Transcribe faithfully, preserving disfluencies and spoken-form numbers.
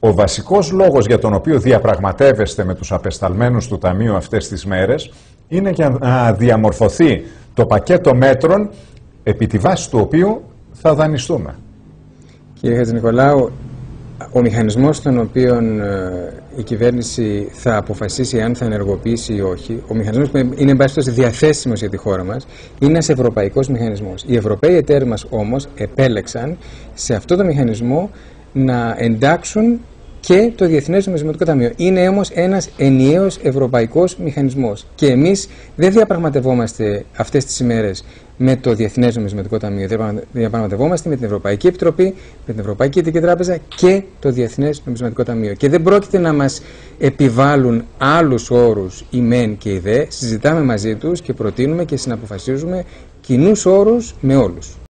Ο βασικός λόγος για τον οποίο διαπραγματεύεστε με τους απεσταλμένους του Ταμείου αυτές τις μέρες είναι για να διαμορφωθεί το πακέτο μέτρων επί τη βάση του οποίου θα δανειστούμε. Κύριε Χατζηνικολάου, ο μηχανισμός τον οποίο η κυβέρνηση θα αποφασίσει αν θα ενεργοποιήσει ή όχι, ο μηχανισμός που είναι εν πάση περιπτώσει διαθέσιμος για τη χώρα μας, είναι ένας ευρωπαϊκός μηχανισμός. Οι Ευρωπαίοι εταίροι μας όμως επέλεξαν σε αυτό το μηχανισμό να εντάξουν και το Διεθνές Νομισματικό Ταμείο. Είναι όμως ένας ενιαίος ευρωπαϊκός μηχανισμός. Και εμείς δεν διαπραγματευόμαστε αυτές τις ημέρες με το Διεθνές Νομισματικό Ταμείο. Διαπραγματευόμαστε με την Ευρωπαϊκή Επιτροπή, με την Ευρωπαϊκή Κεντρική Τράπεζα και το Διεθνές Νομισματικό Ταμείο. Και δεν πρόκειται να μας επιβάλλουν άλλους όρους η μεν και η δε. Συζητάμε μαζί τους και προτείνουμε και συναποφασίζουμε κοινούς όρους με όλους.